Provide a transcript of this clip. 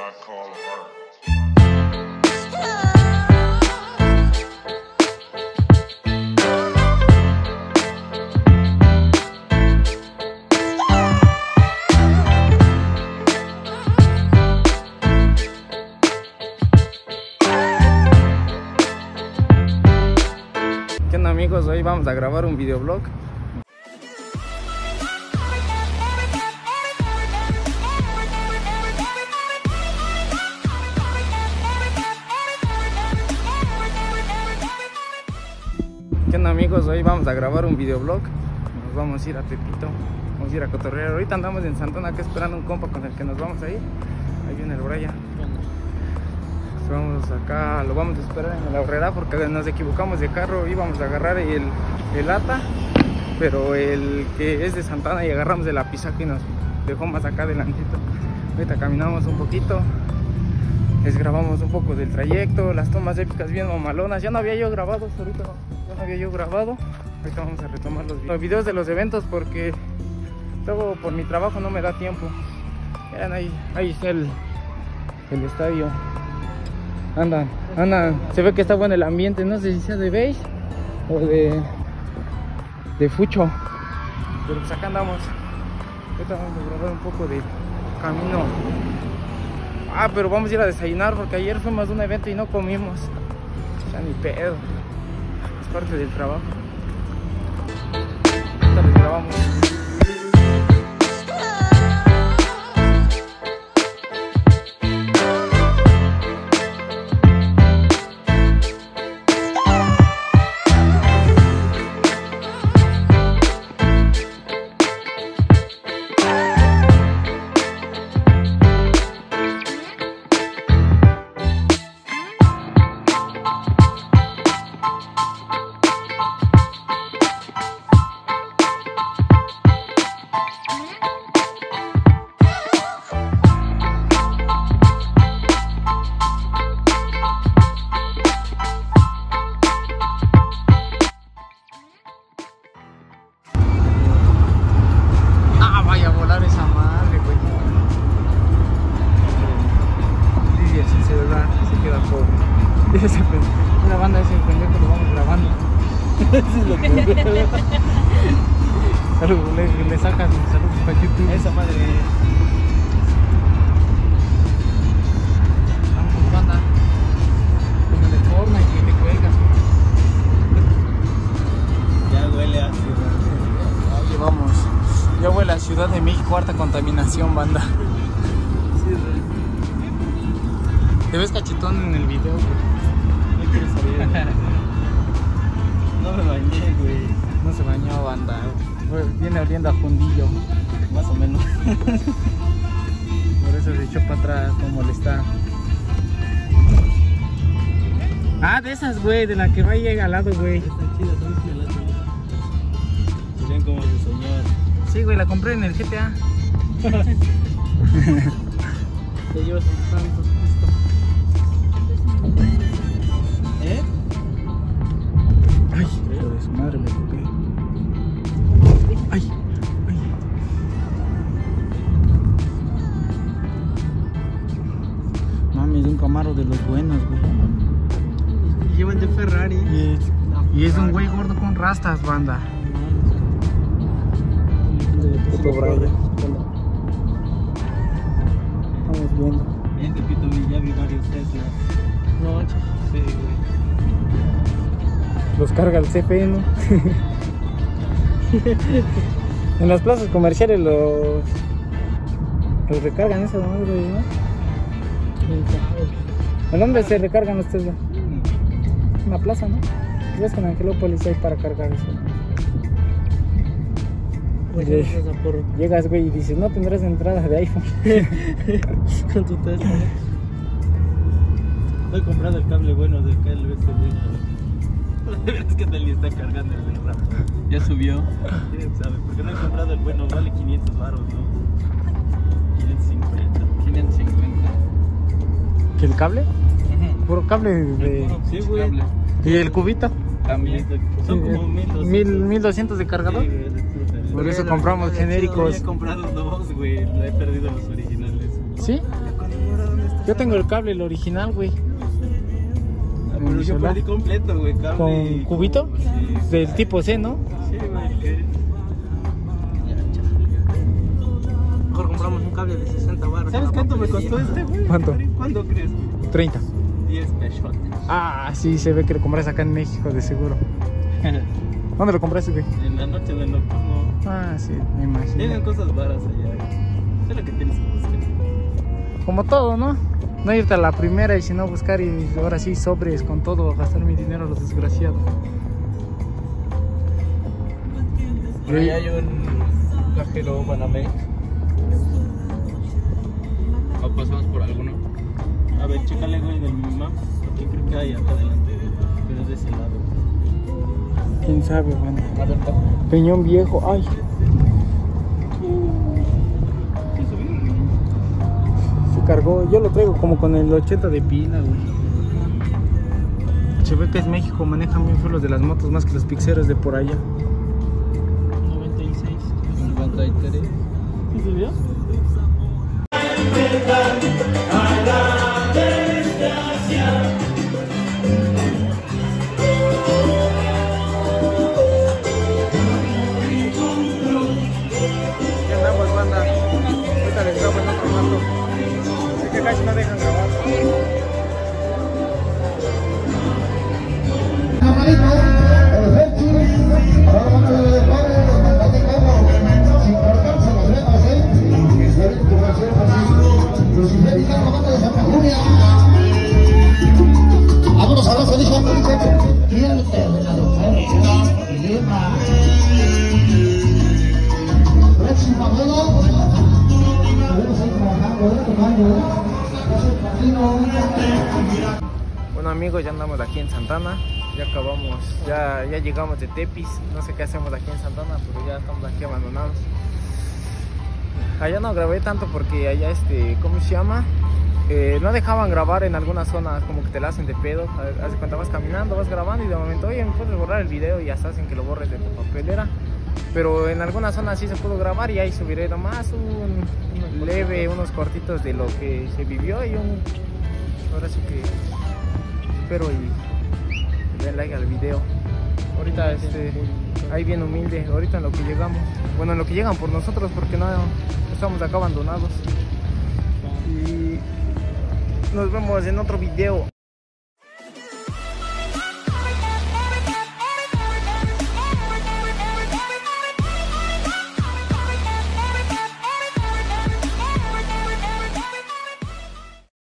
¿Qué onda, amigos? Hoy vamos a grabar un videoblog. ¿Qué onda, amigos? Hoy vamos a grabar un videoblog. Nos vamos a ir a Tepito, vamos a ir a cotorrear. Ahorita andamos en Santana acá esperando un compa con el que nos vamos a ir. Ahí viene el Brian. Vamos acá, lo vamos a esperar en la Horrera porque nos equivocamos de carro. Íbamos a agarrar el ATA, pero el que es de Santana, y agarramos de la Pisaco y nos dejó más acá adelantito. Ahorita caminamos un poquito, les grabamos un poco del trayecto, las tomas épicas bien mamalonas. Ya no había yo grabado, ahorita ya no había yo grabado. Ahorita vamos a retomar los videos de los eventos porque luego por mi trabajo no me da tiempo. Vean, ahí está el estadio. Andan, se ve que está bueno el ambiente, no sé si sea de base o de fucho, pero pues acá andamos. Ahorita vamos a grabar un poco de camino. Pero vamos a ir a desayunar porque ayer fuimos a un evento y no comimos. Ya ni pedo, es parte del trabajo. Ahorita les grabamos. Vaya a volar esa madre, güey. Lidia sin celular, se queda pobre. Una banda de ese pendejo lo vamos grabando. Eso es lo que le sacan saludos para YouTube. Esa madre. Vamos, banda. Como de forma y que te cuelgas. Ya huele a ciudad. Oye, vamos. Ya huele a Ciudad de México, cuarta contaminación, banda. Sí, ¿Te ves cachetón en el video, güey? no quiero salir. No me bañé, güey. No se bañó, banda. Viene oliendo a fundillo. Más o menos. Por eso se echó para atrás, como molestar. De esas, güey, de la que va a llegar al lado, güey. Están chidas, son chidas. Miren cómo se soñó. Sí, güey, la compré en el GTA. Te llevas un santo, listo. Ay, hijo de su madre, me toqué. Ay. Mami, es un Camaro de los buenos, güey. Llevan de Ferrari. Y es un güey gordo con rastas, banda. Puto Brian. Estamos viendo. En Tepito ya vi varios Teslas. No, Sí, güey. los carga el CFE, ¿no? En las plazas comerciales los recargan esa madre, ¿no? ¿En dónde se recargan los Tesla? En la plaza, ¿no? ¿Ves que en Angelópolis hay para cargar eso? Llegas, güey, y dices, no tendrás entrada de iPhone. Con tu Tesla. Estoy comprando el cable bueno de acá, el USB. Es que Deli está cargando el rap. Ya subió. ¿Quién sabe? Porque no he comprado el bueno, vale 500 baros, ¿no? 550. 550. ¿Que el cable? Puro cable de... Sí, güey. ¿Y el cubito? También. Son como 1200 de cargador. Sí, güey, Por eso compramos genéricos. He comprado dos, güey. He perdido los originales. ¿Sí? ¿Dónde está? Yo tengo el cable, el original, güey. Pero yo celular. perdí completo, güey, cable. ¿Con cubito? Sí. Del tipo C, ¿no? Sí, güey, que... Mejor compramos un cable de 60 baros. ¿Sabes cuánto me costó este, güey? ¿Cuánto? ¿Cuánto crees, güey? 30. 10 pesos. Ah, sí, se ve que lo compraste acá en México, de seguro. ¿Dónde lo compraste, güey? En la noche del nocturno. Ah, sí, me imagino. Llegan cosas varas allá. Es lo que tienes que buscar. Como todo, ¿no? No irte a la primera y si no buscar y ahora sí sobres con todo, gastar mi dinero a los desgraciados. Por ahí hay un cajero Banamex. ¿O pasamos por alguno? A ver, chécale, güey, del map. Porque creo que hay acá adelante. Pero es de ese lado. ¿Quién sabe, bueno? A ver, Peñón Viejo, ay. Se cargó, yo lo traigo como con el 80 de pila, güey. Se ve que es México, manejan bien los de las motos más que los pixeros de por allá. 96. 53. ¿Qué subió? ¿Qué andamos, banda? Ahorita les grabo en otro rato. Es que casi no dejan grabar. Vámonos a los dijo y el terminado próxima boda podemos ir trabajando tomando Bueno, amigos, ya andamos aquí en Santana. Ya acabamos, ya llegamos de Tepis. No sé qué hacemos aquí en Santana, pero ya estamos aquí abandonados. Allá no grabé tanto porque allá ¿cómo se llama? No dejaban grabar en algunas zonas, como que te la hacen de pedo. Haz de cuenta, vas caminando, vas grabando y de momento, oye, ¿me puedes borrar el video? Y hasta hacen que lo borres de tu papelera. Pero en algunas zonas sí se pudo grabar y ahí subiré nomás un leve, unos cortitos de lo que se vivió y ahora sí que espero y den like al video. Ahorita ahí bien humilde, ahorita en lo que llegamos. Bueno, en lo que llegan por nosotros porque no estamos acá abandonados. Y nos vemos en otro video.